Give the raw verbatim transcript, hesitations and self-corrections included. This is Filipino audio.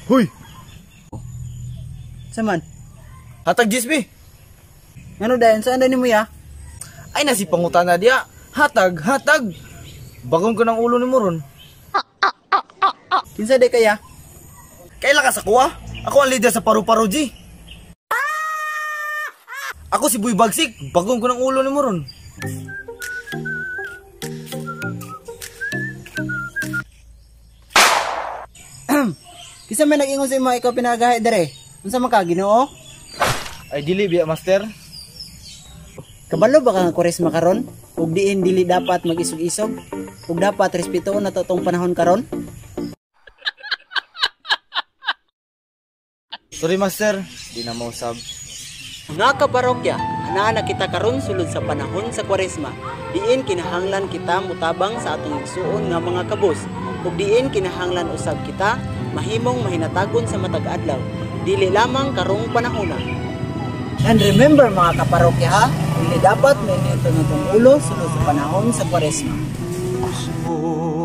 Huy! Saman? Hatag Gisby! Ano dayon? Saan dayon mo ya? Ay nasi pangutana dia. Hatag, hatag! Bagong ko ng ulo ni Moron. Kinsa day kaya? Kaila ka sa kuha? Ako ang leader sa paru-paro G. Ako si Boy Bagsik. Bagong ko ng ulo ni Moron. Kinsa may nag-ingon sa imo ikaw pinagahay dere? Unsa man ka Ginoo? Ay dili biya master. Kabalo ba ka nga Kwaresma karon? Ug diin dili dapat mag-isog-isog? Ug dapat respetuon na totong panahon karon? Sorry master, di na mausab. Nga kaparokya, anaa na kita karon sulod sa panahon sa Kwaresma. Diin kinahanglan kita mutabang sa atong igsuon nga mga kabus. Ug diin kinahanglan usab kita mahimong mahinatagon sa matag adlaw, dili lamang karong panahona. And remember mga kaparokya ha, dili dapat mainit ang atong ulo sulod sa panahon sa Kwaresma.